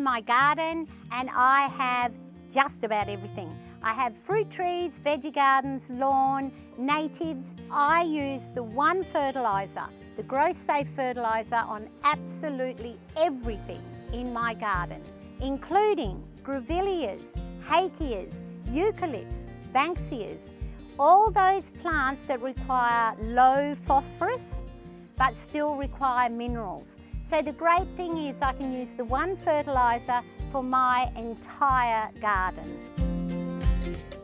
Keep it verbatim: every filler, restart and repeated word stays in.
in my garden and I have just about everything. I have fruit trees, veggie gardens, lawn, natives. I use the one fertiliser, the growth safe fertiliser, on absolutely everything in my garden, including grevilleas, hakeas, eucalypts, banksias, all those plants that require low phosphorus but still require minerals. So the great thing is I can use the one fertiliser for my entire garden.